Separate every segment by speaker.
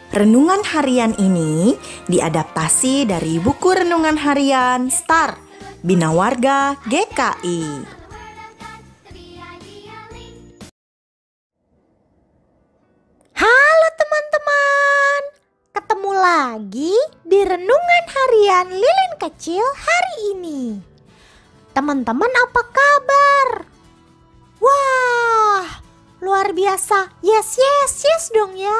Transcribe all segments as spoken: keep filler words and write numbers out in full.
Speaker 1: Renungan harian ini diadaptasi dari buku renungan harian Star Bina Warga G K I.
Speaker 2: Halo teman-teman, ketemu lagi di renungan harian Lilin Kecil hari ini. Teman-teman apa kabar? Wah, luar biasa, yes yes yes dong ya.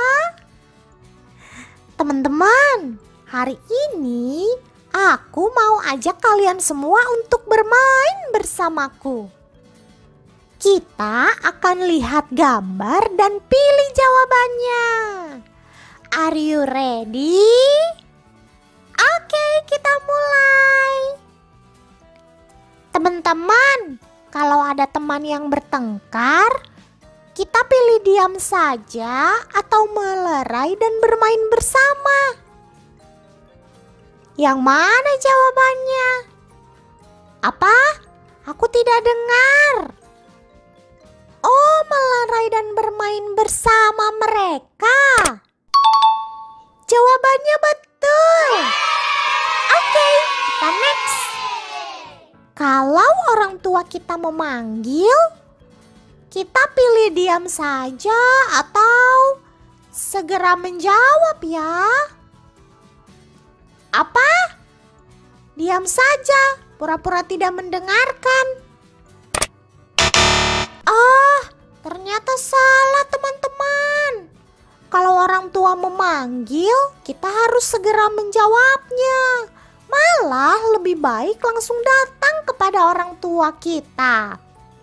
Speaker 2: Teman-teman, hari ini aku mau ajak kalian semua untuk bermain bersamaku. Kita akan lihat gambar dan pilih jawabannya. Are you ready? Oke, kita mulai. Teman-teman, kalau ada teman yang bertengkar, kita pilih diam saja atau melerai dan bermain bersama. Yang mana jawabannya? Apa? Aku tidak dengar. Oh, melerai dan bermain bersama mereka. Jawabannya betul. Oke, kita next. Kalau orang tua kita memanggil, kita pilih diam saja atau segera menjawab ya. Apa? Diam saja, pura-pura tidak mendengarkan. Ah, ternyata salah teman-teman. Kalau orang tua memanggil, kita harus segera menjawabnya. Malah lebih baik langsung datang kepada orang tua kita.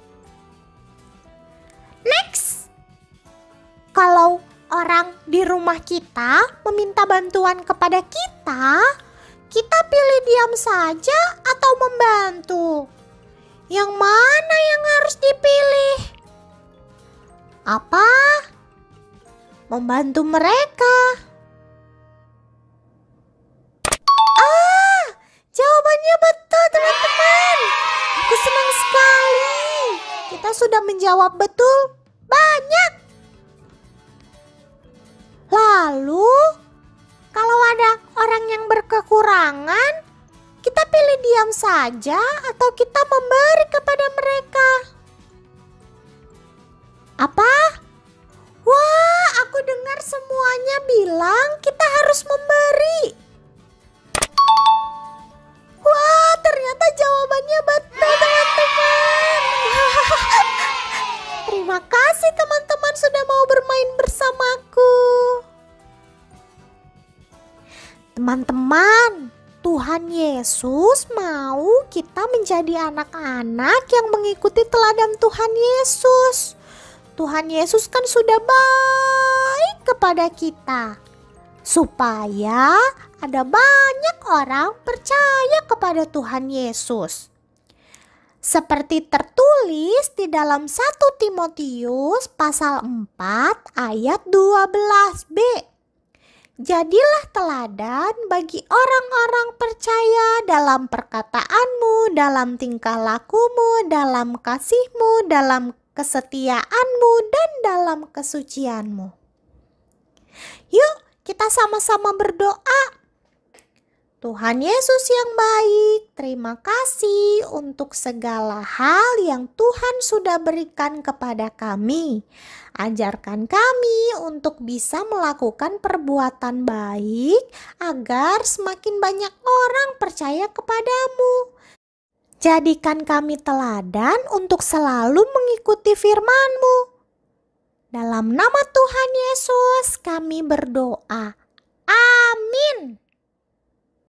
Speaker 2: Next. Kalau orang di rumah kita meminta bantuan kepada kita, kita pilih diam saja atau membantu. Yang mana yang harus dipilih? Apa? Membantu mereka. Ah, jawabannya betul teman-teman. Aku senang sekali. Kita sudah menjawab betul banyak. Lalu, kalau ada orang yang berkekurangan, kita pilih diam saja atau kita memberi kepada mereka. Apa? Wah, aku dengar semuanya bilang kita harus memberi. Wah, ternyata jawabannya betul teman-teman. Terima kasih teman-teman sudah mau bermain bersamaku. Teman-teman, Tuhan Yesus mau kita menjadi anak-anak yang mengikuti teladan Tuhan Yesus. Tuhan Yesus kan sudah baik kepada kita, supaya ada banyak orang percaya kepada Tuhan Yesus. Seperti tertulis di dalam satu Timotius pasal empat ayat dua belas b. Jadilah teladan bagi orang-orang percaya dalam perkataanmu, dalam tingkah lakumu, dalam kasihmu, dalam kesetiaanmu, dan dalam kesucianmu. Yuk, kita sama-sama berdoa. Tuhan Yesus yang baik, terima kasih untuk segala hal yang Tuhan sudah berikan kepada kami. Ajarkan kami untuk bisa melakukan perbuatan baik agar semakin banyak orang percaya kepadamu. Jadikan kami teladan untuk selalu mengikuti firman-Mu. Dalam nama Tuhan Yesus kami berdoa. Amin.